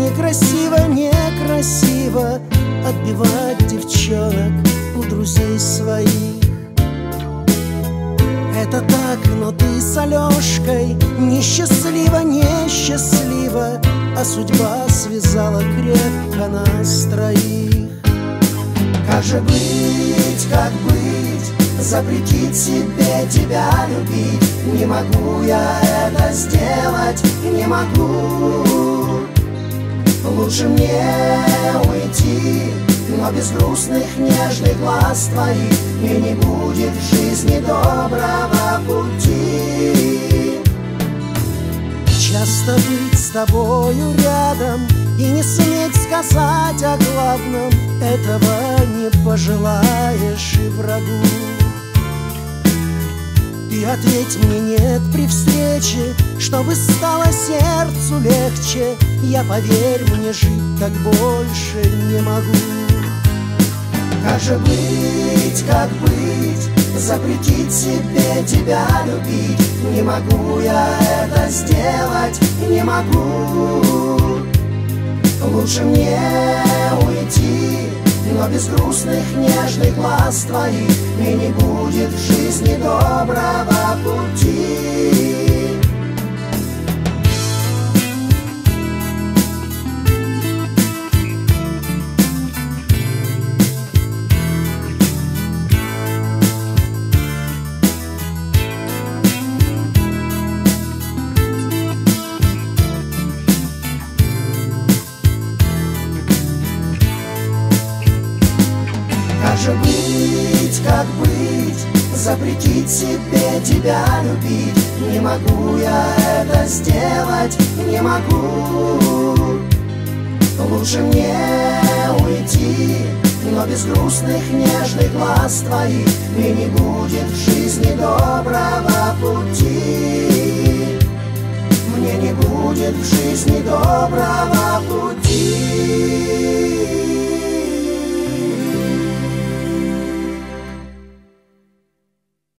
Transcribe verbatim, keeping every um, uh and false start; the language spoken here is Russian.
Некрасиво, некрасиво отбивать девчонок у друзей своих. Это так, но ты с Алешкой несчастливо, несчастливо, а судьба связала крепко нас троих. Как же быть, как быть, запретить себе тебя любить? Не могу я это сделать, не могу. Лучше мне уйти, но без грустных нежных глаз твоих мне не будет в жизни доброго пути. Часто быть с тобою рядом и не суметь сказать о главном, этого не пожелаешь и врагу. И ответь мне нет при встрече, чтобы стало сердцу легче. Я, поверь мне, жить так больше не могу. Как же быть, как быть, запретить себе тебя любить? Не могу я это сделать, не могу. Лучше мне уйти, но без грустных нежных глаз твоих мне не будет в жизни доброго пути. Как же быть, как быть, запретить себе тебя любить? Не могу я это сделать, не могу. Лучше мне уйти, но без грустных нежных глаз твоих мне не будет в жизни доброго пути. Мне не будет в жизни доброго